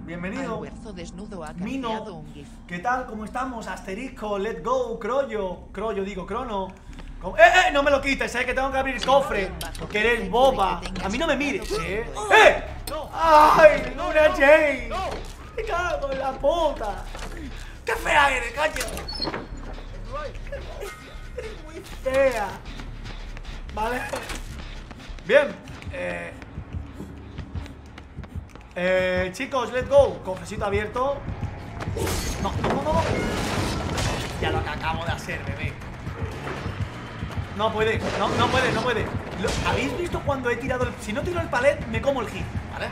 Bienvenido. Alberzo desnudo ha Mino. canjeado un GIF. ¿Qué tal? ¿Cómo estamos? Asterisco, let's go, Croyo. Croyo, digo, Crono. No me lo quites, que tengo que abrir el cofre. Que eres boba. A mí no me mires, ¡Ay! ¡Luna Jane! ¡Me cago en la puta! ¡Qué fea eres, coño! Eres muy fea. Vale. Bien. Chicos, let's go. Cofrecito abierto. No. Ya lo que acabo de hacer, bebé. No puede. ¿Habéis visto cuando he tirado el... Si no tiro el palet, me como el hit, ¿vale?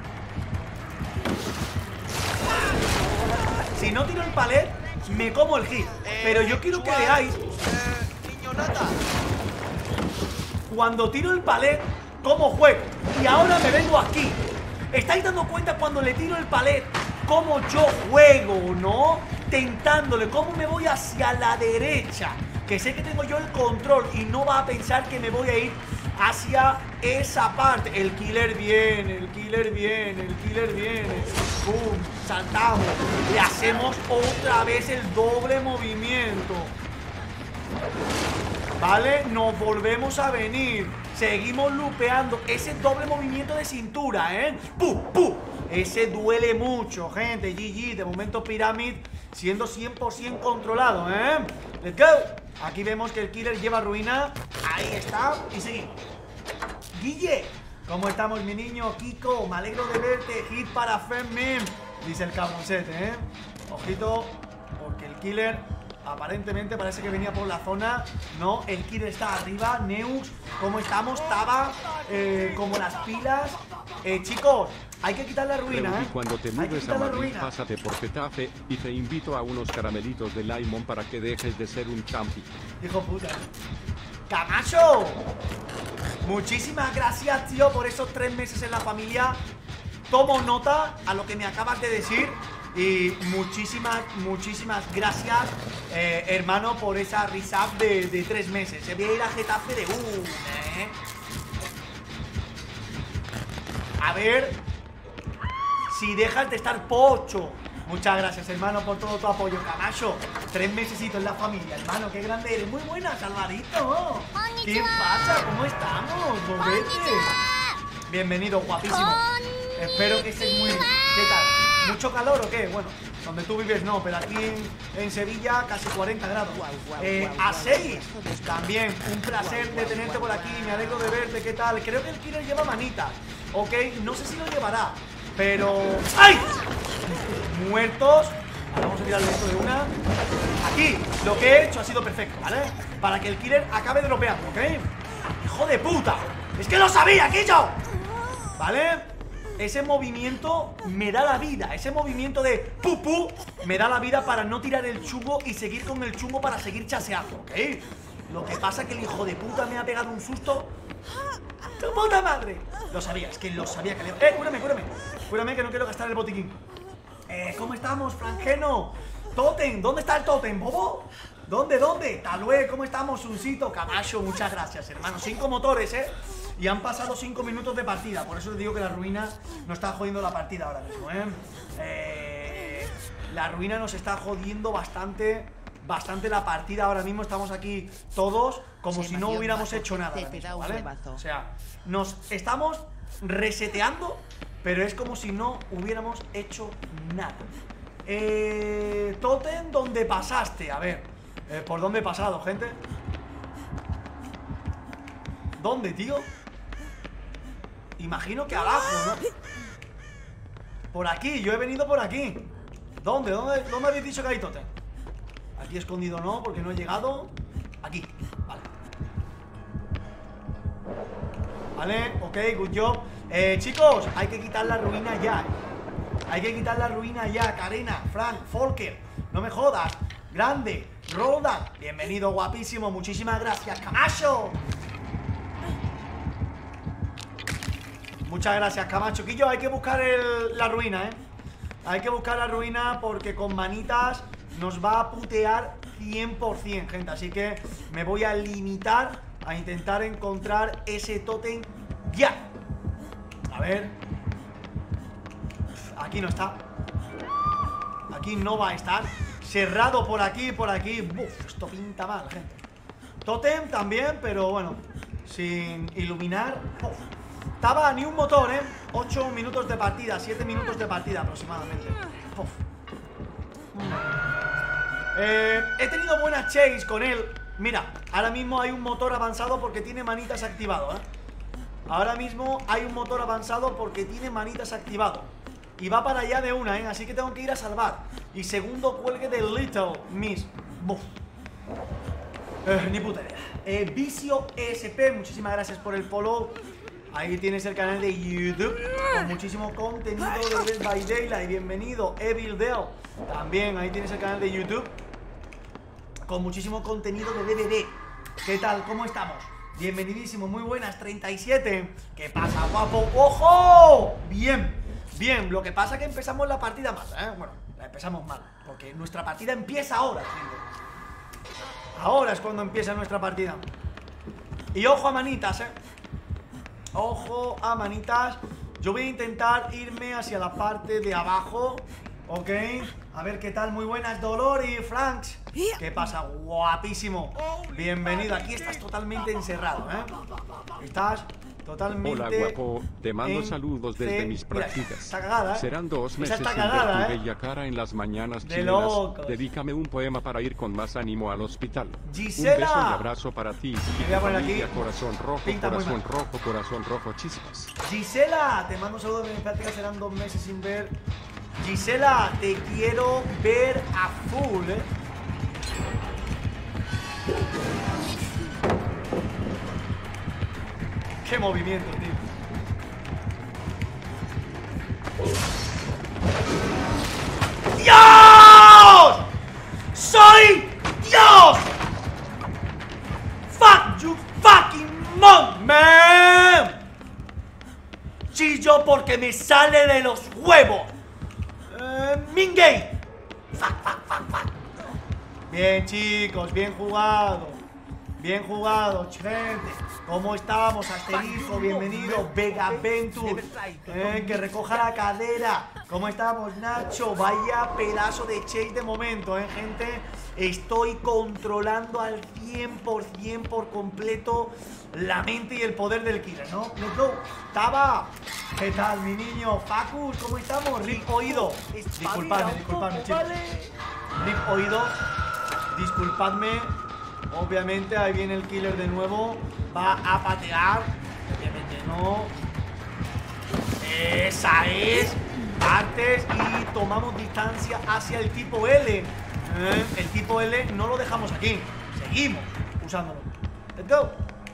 Si no tiro el palet, me como el hit. Pero yo quiero que veáis... Niñonata. Cuando tiro el palet, cómo juego. Y ahora me vengo aquí. ¿Estáis dando cuenta cuando le tiro el palet cómo yo juego, no? Tentándole, cómo me voy hacia la derecha. Que sé que tengo yo el control y no va a pensar que me voy a ir hacia esa parte. El killer viene. ¡Pum! Saltamos. Le hacemos otra vez el doble movimiento. ¿Vale? Nos volvemos a venir. Seguimos lupeando. Ese doble movimiento de cintura, ¡Pu! Ese duele mucho, gente. GG. De momento Pyramid siendo 100% controlado, Let's go. Aquí vemos que el killer lleva ruina. Ahí está. Y seguimos. Guille, ¿cómo estamos, mi niño? Kiko, me alegro de verte. Hit para Femmin, dice el Camonset, Ojito, porque el killer aparentemente parece que venía por la zona. No, el killer está arriba. Neus, ¿cómo estamos? Taba, como las pilas. Chicos, hay que quitar la ruina, Cuando te mudes a Madrid, pásate por Getafe y te invito a unos caramelitos de limón para que dejes de ser un champi. Hijo puta. ¡Camacho! Muchísimas gracias, tío, por esos 3 meses en la familia. Tomo nota a lo que me acabas de decir. Y muchísimas gracias, hermano, por esa risap de 3 meses. Se voy a ir a Getafe de A ver si dejas de estar pocho. Muchas gracias, hermano, por todo tu apoyo. Camacho, 3 mesecitos en la familia, hermano, qué grande eres. Muy buena, Salvadito. ¿Qué pasa? ¿Cómo estamos, bobete? Bienvenido, guapísimo. Espero que estés muy... ¿Qué tal? ¿Mucho calor o qué? Bueno, donde tú vives no, pero aquí en Sevilla casi 40 grados. A 6. También, un placer de tenerte por aquí. Me alegro de verte, ¿qué tal? Creo que el killer lleva manitas, ¿ok? No sé si lo llevará, pero... ¡Ay! Muertos. Ahora vamos a tirar esto de una. Aquí, lo que he hecho ha sido perfecto, ¿vale? Para que el killer acabe dropeando, ¿ok? ¡Hijo de puta! ¡Es que lo sabía, Quillo! ¿Vale? Ese movimiento me da la vida. Ese movimiento de pupú me da la vida para no tirar el chungo y seguir con el chungo para seguir chaseando, ¿ok? Lo que pasa es que el hijo de puta me ha pegado un susto. ¡Tu puta madre! Lo sabía, es que lo sabía que le... Cúrame que no quiero gastar el botiquín. ¿Cómo estamos, Frangeno? Totem, ¿dónde está el Totem, bobo? ¿Dónde? Talue, ¿cómo estamos? Uncito, Camacho, muchas gracias, hermano. 5 motores, y han pasado 5 minutos de partida. Por eso les digo que la ruina nos está jodiendo la partida ahora mismo, La ruina nos está jodiendo bastante la partida ahora mismo. Estamos aquí todos como si no hubiéramos hecho nada ahora mismo, ¿vale? O sea, nos estamos reseteando, pero es como si no hubiéramos hecho nada. Totem, ¿dónde pasaste? A ver, ¿por dónde he pasado, gente? ¿Dónde, tío? Imagino que abajo, ¿no? Por aquí, yo he venido por aquí. ¿Dónde habéis dicho que hay Totem? Aquí escondido no, porque no he llegado. Aquí, vale, ok, good job. Chicos, hay que quitar la ruina ya, Hay que quitar la ruina ya. Karina, Frank, Volker, no me jodas. Grande, Roldan, bienvenido, guapísimo. Muchísimas gracias, Camacho. Muchas gracias, Camacho. Quillo, hay que buscar la ruina, Hay que buscar la ruina porque con manitas nos va a putear 100%, gente. Así que me voy a limitar a intentar encontrar ese tótem ya. A ver. Aquí no está. Aquí no va a estar. Cerrado por aquí, por aquí. Buf, esto pinta mal, gente. Totem también, pero bueno, sin iluminar. Uf. Estaba ni un motor, 8 minutos de partida, 7 minutos de partida aproximadamente. Uf. He tenido buena chase con él. Mira, ahora mismo hay un motor avanzado porque tiene manitas activado, Ahora mismo hay un motor avanzado porque tiene manitas activado. Y va para allá de una, así que tengo que ir a salvar. Y segundo cuelgue de Little Miss. Buf. Ni puta idea. Vicio ESP, muchísimas gracias por el follow. Ahí tienes el canal de YouTube con muchísimo contenido de Dead by Daylight. Bienvenido, Evil Dell. También ahí tienes el canal de YouTube con muchísimo contenido de DVD. ¿Qué tal? ¿Cómo estamos? Bienvenidísimo, muy buenas, 37. ¿Qué pasa, guapo? ¡Ojo! Bien, bien. Lo que pasa es que empezamos la partida mal, Bueno, la empezamos mal, porque nuestra partida empieza ahora, gente. Ahora es cuando empieza nuestra partida. Y ojo a manitas, Ojo a manitas. Yo voy a intentar irme hacia la parte de abajo. Ok, a ver qué tal. Muy buenas, Dolor y Franks. ¿Qué pasa? Guapísimo. Bienvenido. Aquí estás totalmente encerrado, Estás totalmente. Hola, guapo. Te mando saludos desde mis prácticas. Está cagada, Serán 2 meses está sin cagada, ver tu bella cara en las mañanas de chilenas. locos. Dedícame un poema para ir con más ánimo al hospital. Gisela. Un beso y abrazo para ti. Y voy a poner familia, aquí. corazón rojo, Pinta muy corazón rojo, chispas. Gisela, te mando un saludo de mis prácticas. Serán 2 meses sin ver. Gisela, te quiero ver a full, Qué movimiento, tío. ¡Dios! ¡Soy Dios! ¡Fuck you fucking mom, man! Chillo porque me sale de los huevos. Mingay. Fuck. Bien, chicos, bien jugado. Bien jugado, gente. ¿Cómo estamos? Asterisco, bienvenido. Vega Venture, que recoja la cadera. ¿Cómo estamos, Nacho? Vaya pedazo de chase de momento, gente. Estoy controlando al 100% por completo la mente y el poder del killer, ¿no? Let's go. Taba, ¿qué tal, mi niño? Facus, ¿cómo estamos? Rip Oído. Disculpadme, chicos. Rip Oído, disculpadme. Obviamente, ahí viene el killer de nuevo. Va a patear. Obviamente no. Esa es. Partes y tomamos distancia hacia el tipo L. El tipo L no lo dejamos aquí. Seguimos usándolo. Let's go.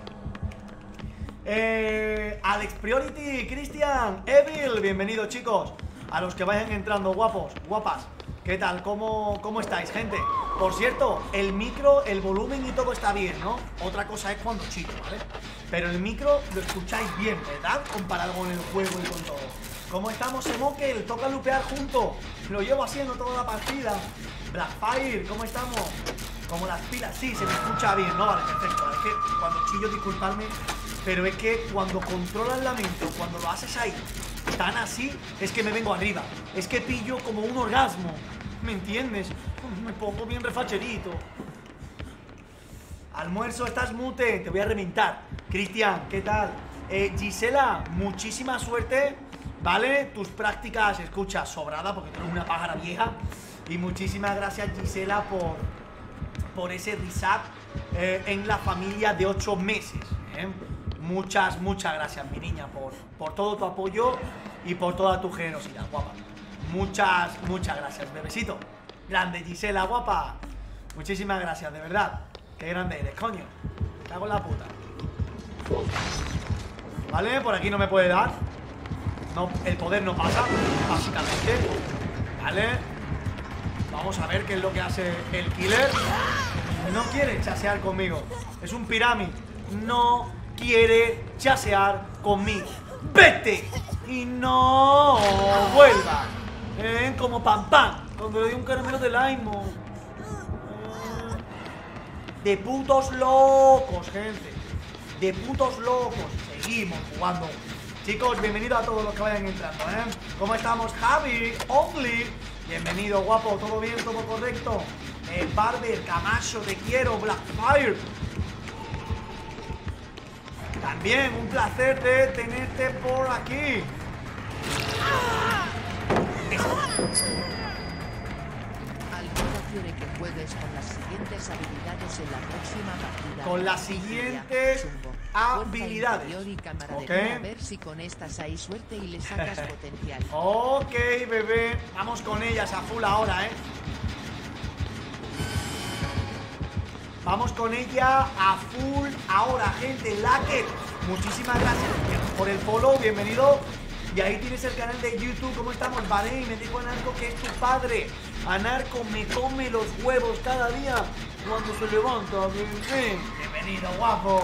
Alex Priority, Cristian, Evil, bienvenidos, chicos. A los que vayan entrando, guapos, guapas. ¿Qué tal? ¿Cómo estáis, gente? Por cierto, el micro, el volumen y todo está bien, ¿no? Otra cosa es cuando chillo, ¿vale? Pero el micro lo escucháis bien, ¿verdad? Comparado con el juego y con todo. ¿Cómo estamos, Emokel? Toca lupear juntos. Lo llevo haciendo toda la partida. Blackfire, ¿cómo estamos? Como las pilas. Sí, se me escucha bien, ¿no? Vale, perfecto. Es que cuando chillo, disculpadme, pero es que cuando controlas la mente o cuando lo haces ahí tan así, es que me vengo arriba. Es que pillo como un orgasmo. ¿Me entiendes? Me pongo bien refacherito. Almuerzo, estás mute, te voy a reventar. Cristian, ¿qué tal? Gisela, muchísima suerte, ¿vale? Tus prácticas, escucha, sobrada, porque tú eres una pájara vieja. Y muchísimas gracias, Gisela, por ese reset en la familia de 8 meses, Muchas gracias, mi niña, por todo tu apoyo y por toda tu generosidad, guapa. Muchas gracias, bebecito. Grande, Gisela, guapa. Muchísimas gracias, de verdad. Qué grande eres, coño. Cago en la puta. Vale, por aquí no me puede dar. No, el poder no pasa, básicamente. Vale. Vamos a ver qué es lo que hace el killer. No quiere chasear conmigo. Es un pirámide. No quiere chasear conmigo. ¡Vete! Y no vuelva. Como Pam Pam, cuando le di un caramelo de Laimo. De putos locos, gente. De putos locos. Seguimos jugando. Chicos, bienvenido a todos los que vayan entrando, ¿Cómo estamos? Javi, Only. Bienvenido, guapo. ¿Todo bien? ¿Todo correcto? Barber, Camacho, te quiero. Blackfire. También un placer de tenerte por aquí. Quiere que juegues con las siguientes habilidades en la próxima partida. Con las siguientes habilidades. Ok. A ver si con estas hay suerte y le sacas potencial. Ok, bebé. Vamos con ellas a full ahora, Vamos con ella a full ahora, gente. Laket, muchísimas gracias por el follow. Bienvenido. Y ahí tienes el canal de YouTube. ¿Cómo estamos? Vale, y me dijo Anarco que es tu padre. Anarco me come los huevos cada día cuando se levanta, bebé. Bienvenido, guapo.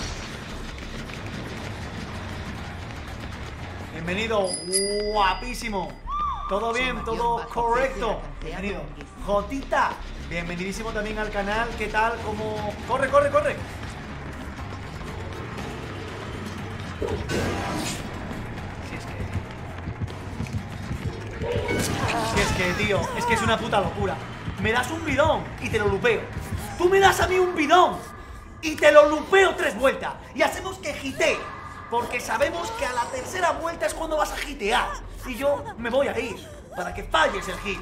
Bienvenido, guapísimo. ¿Todo bien? ¿Todo correcto? Bienvenido. Jotita, bienvenidísimo también al canal. ¿Qué tal? ¿Cómo? ¡Corre, corre, corre! Tío, es que es una puta locura. Me das un bidón y te lo lupeo. Tú me das a mí un bidón y te lo lupeo 3 vueltas. Y hacemos que hitee, porque sabemos que a la tercera vuelta es cuando vas a hitear. Y yo me voy a ir para que falles el hit.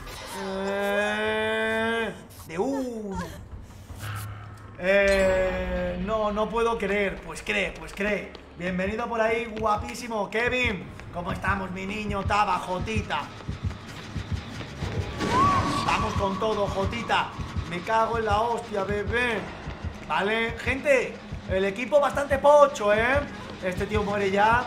De uno. No puedo creer. Pues cree. Bienvenido por ahí, guapísimo Kevin. ¿Cómo estamos, mi niño? Taba, Jotita. Vamos con todo, Jotita. Me cago en la hostia, bebé. Vale, gente, el equipo bastante pocho, Este tío muere ya.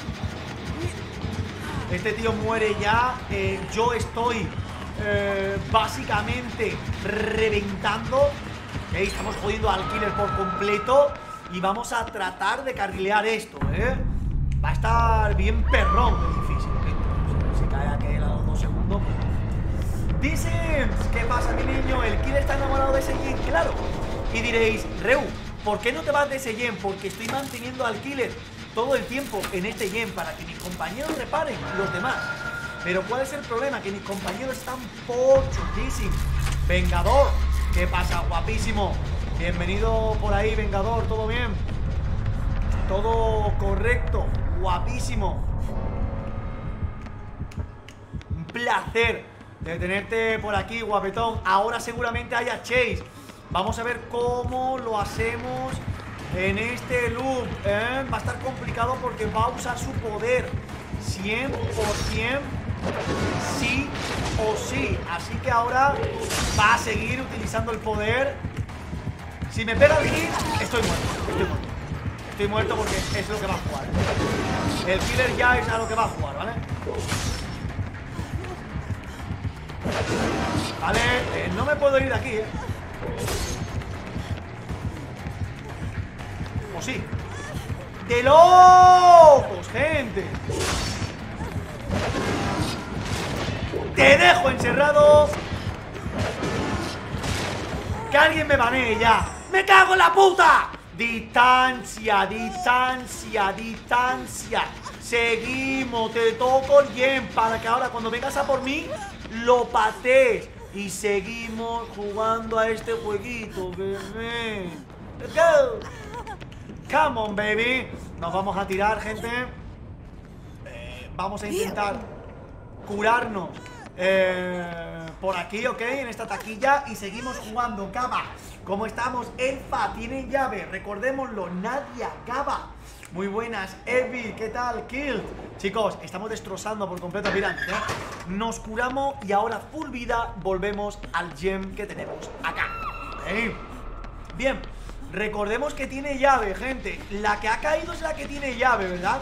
Yo estoy básicamente reventando. Estamos jodiendo al killer por completo. Y vamos a tratar de carrilear esto, Va a estar bien perrón. Es difícil, Si cae aquel a los 2 segundos. Dicen, ¿qué pasa, mi niño? El killer está enamorado de ese Yen, claro. Y diréis, Reu, ¿por qué no te vas de ese Yen? Porque estoy manteniendo al killer todo el tiempo en este Yen para que mis compañeros reparen los demás. Pero ¿cuál es el problema? Que mis compañeros están pochos, dicen. Vengador, ¿qué pasa, guapísimo? Bienvenido por ahí, Vengador, ¿todo bien? Todo correcto, guapísimo. Un placer de tenerte por aquí, guapetón. Ahora seguramente haya Chase. Vamos a ver cómo lo hacemos en este loop, Va a estar complicado porque va a usar su poder 100% sí o sí. Así que ahora va a seguir utilizando el poder. Si me pega el hit, estoy muerto. Estoy muerto porque es lo que va a jugar. El killer ya es a lo que va a jugar, ¿vale? Vale, no me puedo ir de aquí, O sí. ¡De locos, gente! ¡Te dejo encerrado! ¡Que alguien me banee ya! ¡Me cago en la puta! Distancia, distancia, distancia. Seguimos, te toco el Yen para que ahora cuando vengas a por mí lo patees. Y seguimos jugando a este jueguito, bebé. Let's go. Come on, baby. Nos vamos a tirar, gente. Vamos a intentar curarnos por aquí, ¿ok? En esta taquilla. Y seguimos jugando, Gaba. ¿Cómo estamos? Elfa, tiene llave. Recordémoslo, Nadia, Gaba. Muy buenas, Evi, ¿qué tal? Kill. Chicos, estamos destrozando por completo Pirámide, Nos curamos y ahora full vida volvemos al gem que tenemos acá. Bien, recordemos que tiene llave, gente. La que ha caído es la que tiene llave, ¿verdad?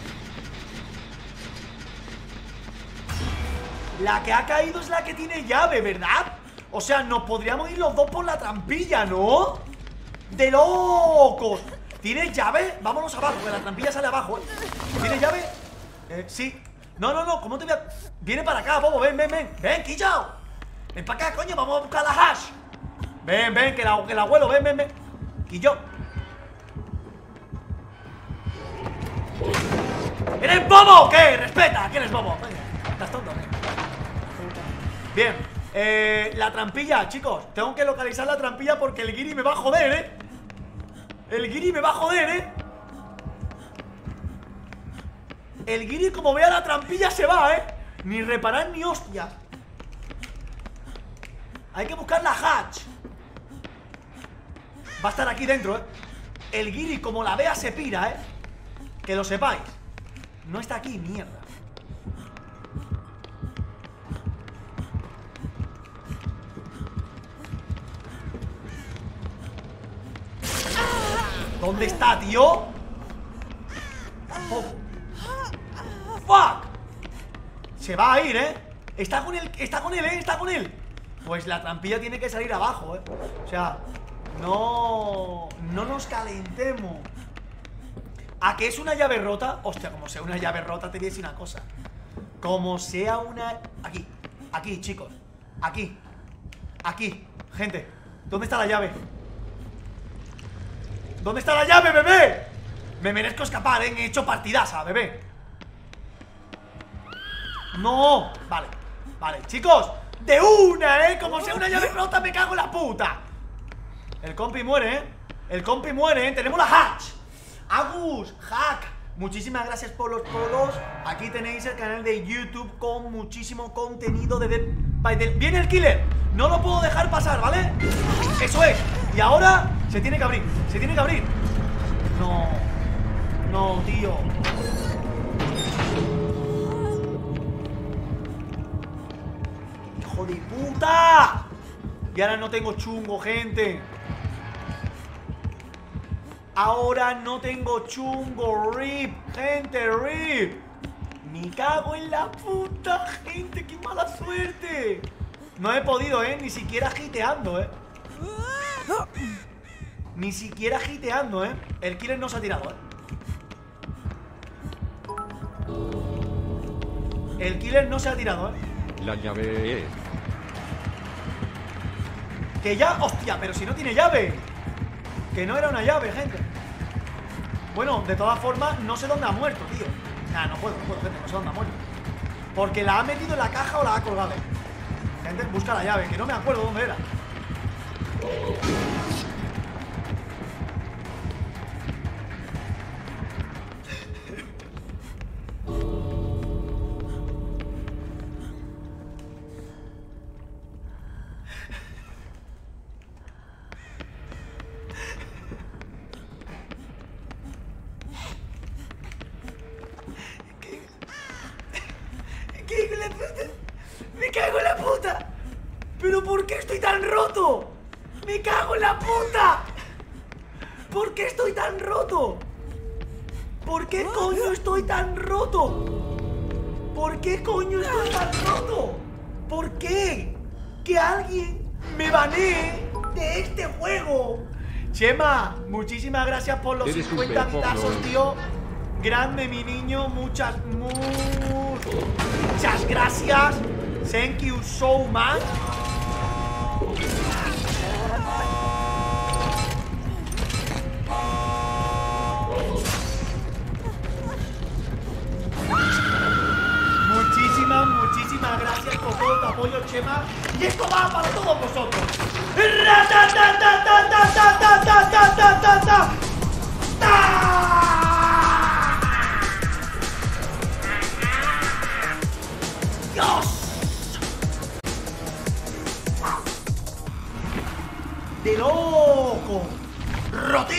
La que ha caído es la que tiene llave, ¿verdad? O sea, nos podríamos ir los dos por la trampilla, ¿no? ¡De locos! ¿Tiene llave? Vámonos abajo, que la trampilla sale abajo, ¿Tiene llave? Sí. No, no, no, ¿cómo te voy a...? Viene para acá, bobo, ven, ven, ven. Ven, Quillao. Ven para acá, coño, vamos a buscar la hash. Ven, ven, que la abuelo, ven, ven, ven. Quillo. ¿Eres bobo o qué? Respeta, que eres bobo. Estás tonto, Bien, la trampilla, chicos. Tengo que localizar la trampilla porque el guiri me va a joder, El guiri me va a joder, El guiri, como vea la trampilla, se va, Ni reparar ni hostias. Hay que buscar la hatch. Va a estar aquí dentro, El guiri, como la vea, se pira, Que lo sepáis. No está aquí, mierda. ¿Dónde está, tío? Oh. ¡Fuck! Se va a ir, Está con él, está con él. Pues la trampilla tiene que salir abajo, O sea, no nos calentemos. ¿A qué es una llave rota? Hostia, como sea una llave rota, te voy a decir una cosa. Como sea una... Aquí, chicos. Aquí, gente. ¿Dónde está la llave? ¿Dónde está la llave, bebé? Me merezco escapar, he hecho partidaza, bebé. No, vale, chicos. De una, como sea una llave rota, me cago en la puta. El compi muere, El compi muere, Tenemos la hatch. Agus, hack, muchísimas gracias por los polos. Aquí tenéis el canal de YouTube con muchísimo contenido de Dead by Daylight. Viene el killer, no lo puedo dejar pasar, ¿vale? Eso es, y ahora se tiene que abrir, No, tío. ¡Hijo de puta! Y ahora no tengo chungo, gente. Ahora no tengo chungo, rip, gente, rip. Me cago en la puta, gente, qué mala suerte. No he podido, ni siquiera giteando, Ni siquiera giteando, El killer no se ha tirado, El killer no se ha tirado, La llave es... Que ya, hostia, pero si no tiene llave. Que no era una llave, gente. Bueno, de todas formas, no sé dónde ha muerto, tío. Nah, no puedo, gente, no sé dónde ha muerto. Porque la ha metido en la caja o la ha colgado. Gente, busca la llave, que no me acuerdo dónde era. ¡Me cago en la puta! ¿Pero por qué estoy tan roto? ¡Me cago en la puta! ¿Por qué estoy tan roto? ¿Por qué coño estoy tan roto? ¿Por qué coño estoy tan roto? ¿Por qué? Que alguien me banee de este juego. Chema, muchísimas gracias por los 50 vitazos, tío. Grande, mi niño, muchas gracias. Thank you so much. Muchísimas gracias por todo tu apoyo, Chema. Y esto va para todos vosotros. ¡Dios! ¡De loco!